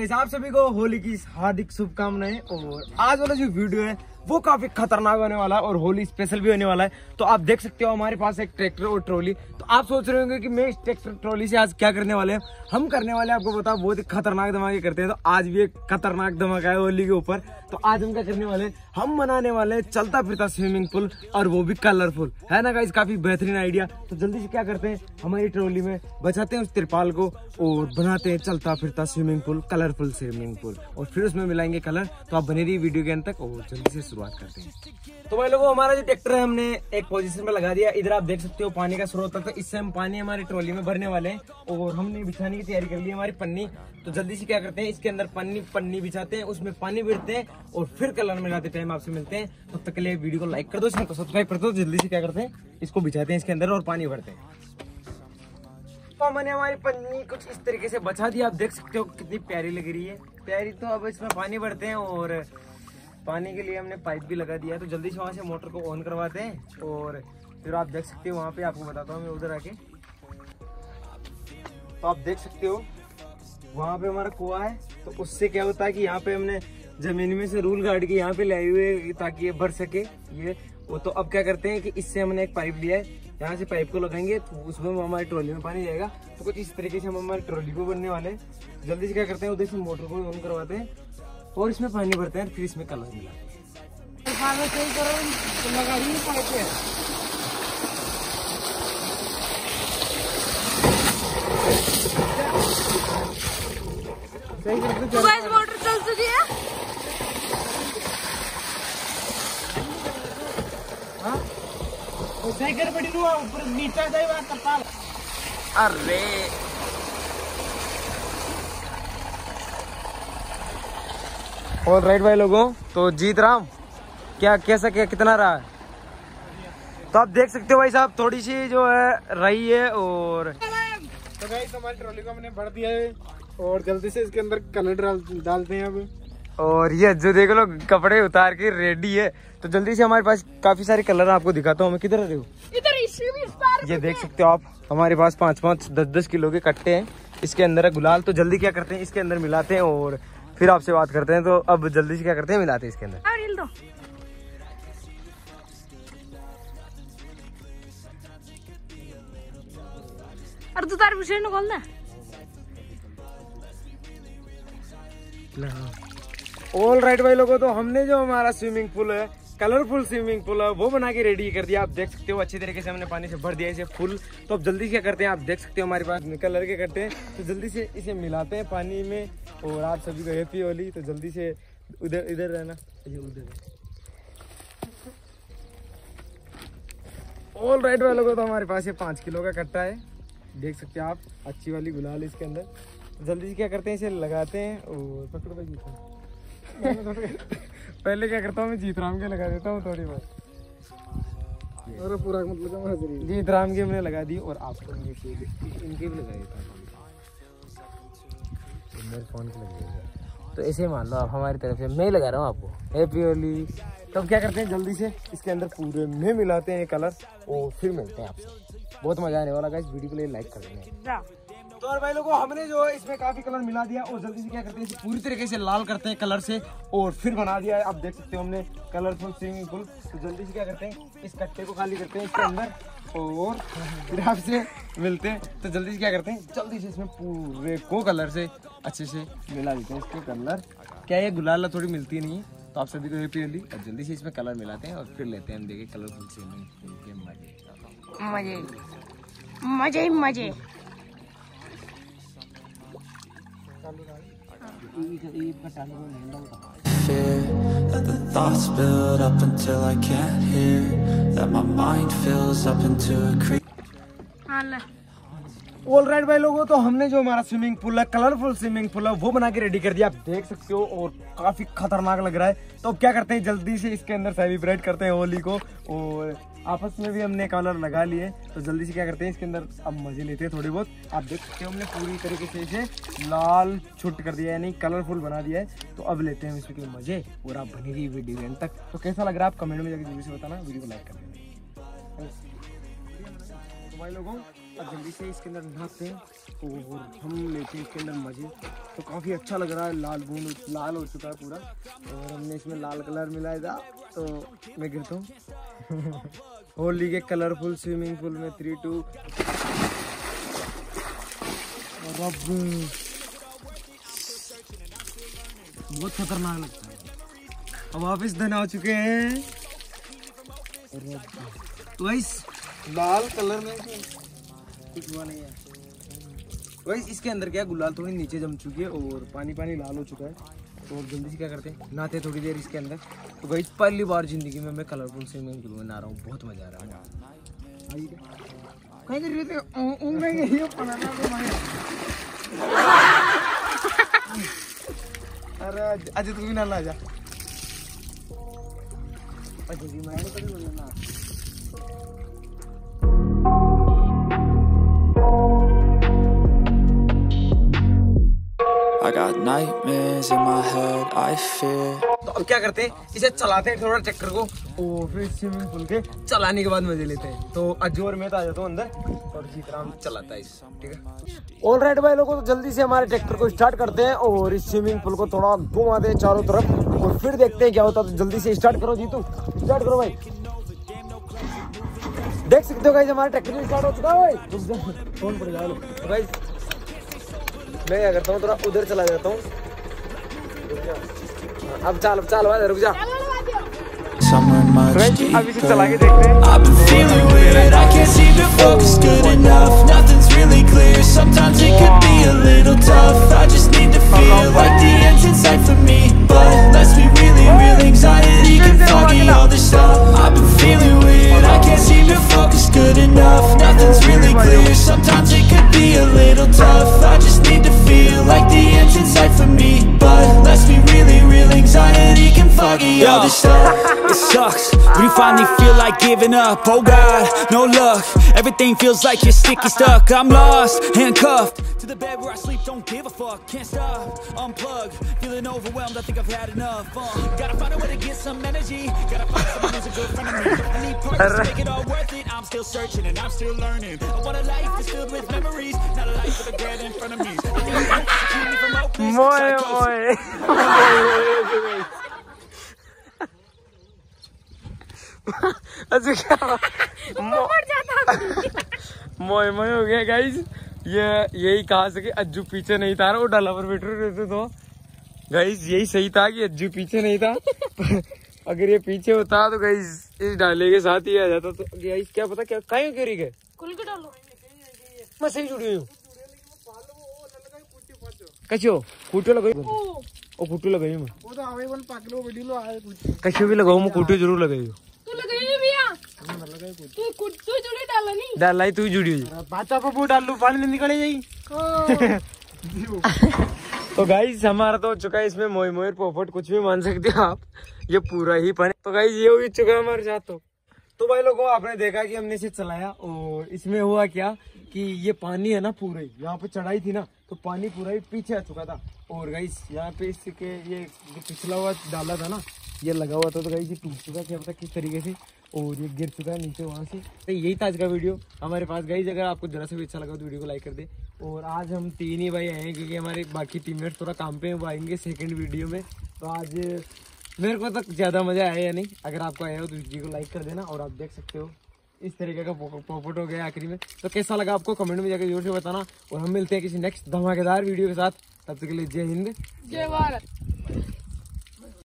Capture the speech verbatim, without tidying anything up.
Guys आप सभी को होली की हार्दिक शुभकामनाएं। और आज वाला जो वीडियो है वो काफी खतरनाक होने वाला है और होली स्पेशल भी होने वाला है। तो आप देख सकते हो हमारे पास एक ट्रैक्टर और ट्रॉली। तो आप सोच रहे होंगे कि मैं इस ट्रैक्टर ट्रॉली से आज क्या करने वाले हैं। हम करने वाले हैं आपको बताओ बहुत ही खतरनाक धमाके करते हैं। तो आज भी एक खतरनाक धमाका है होली के ऊपर। तो आज हम क्या करने वाले हैं, हम बनाने वाले हैं चलता फिरता स्विमिंग पूल और वो भी कलरफुल, है ना गाइस। काफी बेहतरीन आइडिया। तो जल्दी से क्या करते हैं, हमारी ट्रॉली में बचाते हैं उस तिरपाल को और बनाते हैं चलता फिरता swimming pool, colourful swimming pool, और फिर उसमें मिलाएंगे कलर। तो आप बने रहिए वीडियो के अंत तक और जल्दी से शुरुआत करते हैं। तो भाई लोगों, हमारा जो ट्रैक्टर है हमने एक पोजीशन में लगा दिया। इधर आप देख सकते हो पानी का स्रोत है। तो इससे हम पानी हमारी ट्रॉली में भरने वाले हैं और हमने बिछाने की तैयारी कर ली है हमारी पन्नी। तो जल्दी से क्या करते हैं, इसके अंदर पन्नी पन्नी बिछाते हैं, उसमें पानी भरते हैं और फिर कलर मिलाते टाइम आपसे मिलते हैं। तब तक के लिए वीडियो को लाइक कर दो, इसको सब्सक्राइब कर दो। जल्दी से क्या करते हैं, इसको बिछाते हैं इसके अंदर और पानी भरते हैं। तो मैंने हमारी पन्नी कुछ इस तरीके से बचा दी। आप देख सकते हो कितनी प्यारी लग रही है, प्यारी। तो अब इसमें पानी भरते हैं और पानी के लिए हमने पाइप भी लगा दिया है। तो जल्दी से वहाँ से मोटर को ऑन करवाते हैं और फिर आप देख सकते हो वहाँ पे, आपको बताता हूँ मैं उधर आके। तो आप देख सकते हो वहाँ पे हमारा कुआं है। तो उससे क्या होता है कि यहाँ पे हमने जमीन में से रूल गाड़ के यहाँ पे लाए हुए ताकि ये भर सके ये वो। तो अब क्या करते हैं कि इससे हमने एक पाइप लिया है, यहाँ से पाइप को लगाएंगे तो उसमें हमारी ट्रॉली में पानी जाएगा। तो कुछ इस तरीके से हम हमारी ट्रॉली को भरने वाले हैं। जल्दी से क्या करते हैं, उधर से मोटर को ऑन करवाते हैं और इसमें पानी भरते हैं, फिर इसमें कलर मिलाते हैं। मोटर चल चुकी है। हाँ पड़ी ऊपर नीचा जाए। अरे ऑल राइट भाई लोगों, तो जीत राम क्या कैसा क्या कितना रहा है। तो आप देख सकते हो भाई साहब थोड़ी सी जो है रही है। और तो गाइस हमारी ट्रॉली को हमने भर दिया है और जल्दी से इसके अंदर कलर डाल डालते हैं अब। और ये जो देख लो कपड़े उतार के रेडी है। तो जल्दी से हमारे पास काफी सारे कलर आपको दिखाता हूँ मैं। किधर रहे हो, इधर ये देख सकते हो आप, हमारे पास पाँच पाँच दस दस किलो के कट्टे हैं। इसके अंदर है गुलाल। तो जल्दी क्या करते हैं, इसके अंदर मिलाते हैं और फिर आपसे बात करते हैं। तो अब जल्दी से क्या करते हैं, मिलाते हैं इसके अंदर। और तू तार विषय खोलना। ऑल राइट भाई लोगों, तो हमने जो हमारा स्विमिंग पूल है, कलरफुल स्विमिंग पूल है, वो बना के रेडी कर दिया। आप देख सकते हो अच्छी तरीके से हमने पानी से भर दिया इसे फुल। तो अब जल्दी से क्या करते हैं, आप देख सकते हो हमारे पास कलर के कट्टे हैं। तो जल्दी से इसे मिलाते हैं पानी में और आप सभी को हैप्पी होली। तो जल्दी से उधर इधर रहना, ये उधर। ऑल राइट भाई लोगों, तो हमारे पास ये पाँच किलो का कट्टा है, देख सकते हैं आप, अच्छी वाली गुलाल इसके अंदर। तो जल्दी से क्या करते हैं, इसे लगाते हैं और पकड़ो भाई जीत। पहले क्या करता हूँ मैं जीत राम के लगा देता हूँ थोड़ी बहुत। और पूरा मतलब जीत राम की हमने लगा दी और आपको इनके भी लगा देता हूँ। मेरे फोन की लग गई। तो ऐसे मान लो आप हमारी तरफ से मैं लगा रहा हूँ आपको हैप्पी होली। तब क्या करते हैं, जल्दी से इसके अंदर पूरे में मिलाते हैं कलर और फिर मिलते हैं आपसे। बहुत मजा आने वाला गाइस, वीडियो के लिए लाइक कर देना। तो और भाई लोगों, हमने जो है इसमें काफी कलर मिला दिया और जल्दी से क्या करते हैं, इसे पूरी तरीके से लाल करते हैं कलर से और फिर बना दिया है। आप देख सकते हो हमने कलरफुल स्विमिंग पूल। तो जल्दी से क्या करते हैं, इस कट्टे को खाली करते हैं इसके अंदर और फिर आपसे मिलते हैं। तो जल्दी से क्या करते हैं, जल्दी से इसमें पूरे को कलर से अच्छे से मिला देते हैं। इसके कलर क्या है, गुलाल थोड़ी मिलती नहीं है। तो आप सभी को हैप्पी होली। और जल्दी से इसमें कलर मिलाते हैं और फिर लेते हैं हम देखिए कलरफुल स्विमिंग पूल के मजे मजे मजे मजे। That the thoughts build up until I can't hear, that my mind fills up into a creep. All right भाई लोगों, तो हमने जो हमारा स्विमिंग पूल है, कलरफुल स्विमिंग पूल है, वो बना के रेडी कर दिया। आप देख सकते हो और काफी खतरनाक लग रहा है। तो अब क्या करते हैं, जल्दी से इसके अंदर सेलिब्रेट करते हैं होली को और आपस में भी हमने कलर लगा लिए। तो जल्दी से क्या करते हैं, इसके अंदर अब मजे लेते हैं थोड़ी बहुत। आप देख सकते हो हमने पूरी तरीके से इसे लाल छुट कर दिया, यानी कलरफुल बना दिया है। तो अब लेते हैं इसके मजे और आप बनेगी वीडियो एंड तक। तो कैसा लग रहा है आप कमेंट में जाकर जल्दी से बताना, वीडियो को लाइक कर देना। तो भाई लोगों अब जल्दी से इसके अंदर नहाते हैं और हम लेते हैं इसके अंदर मजे। तो काफ़ी अच्छा लग रहा है, लाल बूंद लाल हो चुका है पूरा और हमने इसमें लाल कलर मिलाया था। तो मैं गिरता हूँ होली के कलरफुल स्विमिंग पूल में। थ्री टू बहुत खतरनाक लगता है। अब वापिस धन आ चुके हैं। तो लाल कलर में कुछ हुआ नहीं है। वैसे इसके अंदर क्या गुलाल थोड़ी नीचे जम चुकी है और पानी पानी लाल हो चुका है। तो अब जल्दी से क्या करते हैं, नहाते थोड़ी देर इसके अंदर। तो भाई पहली बार जिंदगी में मैं कलरफुल स्विमिंग पूल में नहा रहा हूँ, बहुत मजा आ रहा है। कहीं कर रहे थे अरे अजय तू भी ना ला जा। अजय की मैं कभी बोलना। I got nightmares in my head, I fear. तो अब क्या करते हैं, इसे चलाते हैं थोड़ा ट्रैक्टर को और फिर स्विमिंग पूल के चलाने के बाद मजे लेते हैं। तो अज्जू और मैं तो आ जाता हूँ अंदर और सीताराम चलाता है इस, ठीक है। ऑल राइट भाई लोगों, तो जल्दी से हमारे ट्रैक्टर को स्टार्ट करते हैं और इस स्विमिंग पूल को थोड़ा घुमाते हैं चारों तरफ और फिर देखते हैं क्या होता है। तो जल्दी से स्टार्ट करो जीतू, स्टार्ट करो भाई। देख सकते हो गाइस हमारा ट्रैक्टर भी स्टार्ट हो चुका है भाई। फोन पड़ जाओ भाई, मैं क्या करता हूँ थोड़ा उधर चला जाता हूँ। अब चाल अब चाल भाई रुक जा। अब इसे चला के देखते हैं। I've been feeling weird, I can't seem to focus good enough. Nothing's really clear, sometimes it could be a little tough. I just need to feel like the end's in sight for me. But let's be really real, anxiety can foggy all this stuff. I've been feeling weird, I can't seem to focus good enough. Nothing's really clear, sometimes it could be a little tough. I just need to feel like the end's in sight for me. But let's be really real, anxiety can foggy all this stuff. It sucks when you finally feel like giving up. Oh God, no luck. Everything feels like you're sticky stuck. I'm lost, handcuffed to the bed where I sleep. Don't give a fuck. Can't stop, unplug. Feeling overwhelmed. I think I've had enough. Uh, gotta find a way to get some energy. Gotta find someone who's a good friend of me. I need partners to make it all worth it. I'm still searching and I'm still learning. I want a life that's filled with memories, not a life with a bread in front of me. I need a life to keep me from hopeless. मोए मोए अच्छा क्या मोए मोए हो गया guys. ये यही कहा से कि अज्जू पीछे नहीं था, वो डाला पर बैठ रहे तो गाइस यही सही था कि अज्जू पीछे नहीं था। अगर ये पीछे होता तो गाइस इस डाले के साथ ही आ जाता। तो गाइस क्या पता क्या काहे क्यों गए मैं सही जुड़ी हूँ। कैसे हो कूटो लगाई ओ कूटो लगाई मैं वो तो आवे बन पाकलो वीडियो आए कुछ कैसे भी लगाऊं मैं कूटो जरूर लगाई हूँ। तू लगाई है भैया, तू कुछ तू जुड़ी डाला नहीं डाला ही तू जुड़ी हुई बाचा पे वो डाल लो पानी में निकले जाई। तो गाइस हमारा तो हो चुका है इसमें मोई मोई पोपट कुछ भी मान सकते हो आप, ये पूरा ही पानी। तो गाइस ये हो चुका है हमारे साथ। तो तो भाई लोगों आपने देखा कि हमने इसे चलाया और इसमें हुआ क्या कि ये पानी है ना पूरे यहाँ पे चढ़ाई थी ना, तो पानी पूरा ही पीछे आ चुका था। और गाइस यहाँ पे इसके ये जो पिछला हुआ डाला था ना, ये लगा हुआ था। तो गाइस ये टूट चुका, क्या पता किस तरीके से, और ये गिर चुका है नीचे वहाँ से। तो यही था आज का वीडियो हमारे पास गाइस। अगर आपको जरा से भी अच्छा लगा तो वीडियो को लाइक कर दे। और आज हम तीन ही भाई आए हैं क्योंकि हमारे बाकी टीममेट्स थोड़ा काम पे वो आएंगे सेकंड वीडियो में। तो आज मेरे को तक ज़्यादा मज़ा आया या नहीं। अगर आपको आया हो तो वीडियो को लाइक कर देना। और आप देख सकते हो इस तरीके का पॉपट हो गया आखिरी में। तो कैसा लगा आपको कमेंट में जाकर जरूर से बताना। और हम मिलते हैं किसी नेक्स्ट धमाकेदार वीडियो के साथ। तब तक के लिए जय हिंद जय भारत।